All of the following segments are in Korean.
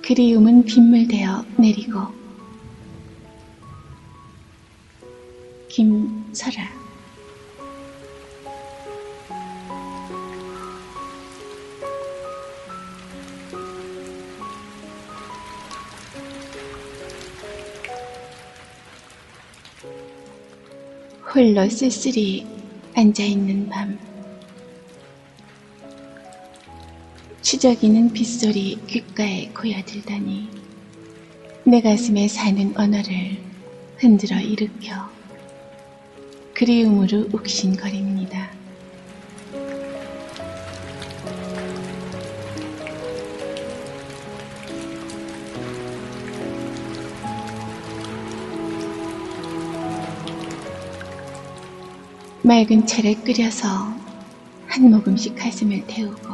그리움은 빗물되어 내리고. 김설아. 홀로 쓸쓸히 앉아있는 밤. 추적이는 빗소리 귓가에 고여들더니 내 가슴에 사는 언어를 흔들어 일으켜 그리움으로 욱신거립니다. 맑은 차를 끓여서 한 모금씩 가슴을 태우고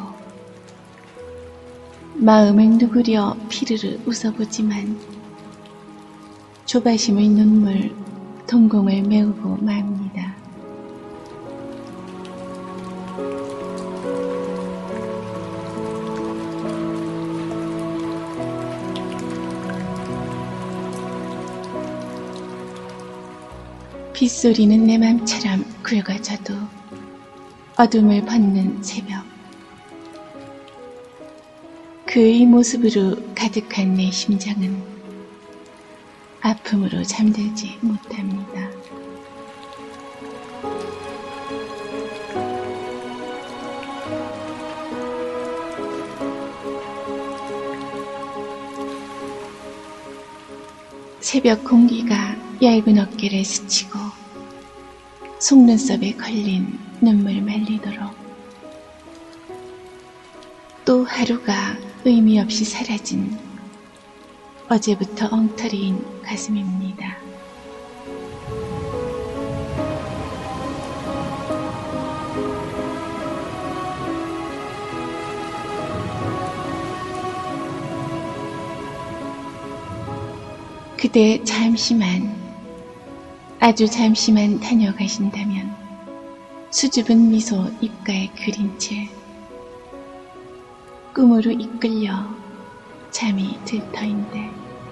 마음을 누구려 피르르 웃어보지만 조바심의 눈물 동공을 메우고 맙니다. 빗소리는 내 맘처럼 굵어져도 어둠을 벗는 새벽. 그의 모습으로 가득한 내 심장은 아픔으로 잠들지 못합니다. 새벽 공기가 얇은 어깨를 스치고 속눈썹에 걸린 눈물 말리도록 또 하루가 의미 없이 사라진 어제부터 엉터리인 가슴입니다. 그대 잠시만, 아주 잠시만 다녀가신다면 수줍은 미소 입가에 그린 채 꿈으로 이끌려 잠이 들 터인데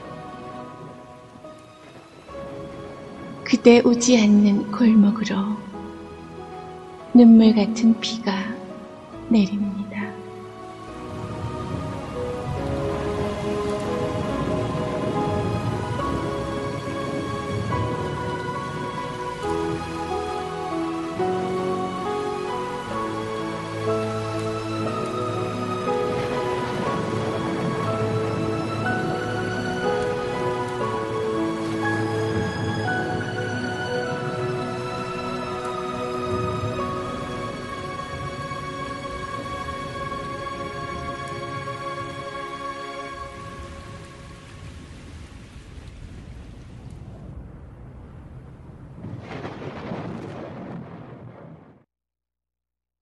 그대 오지 않는 골목으로 눈물 같은 비가 내립니다.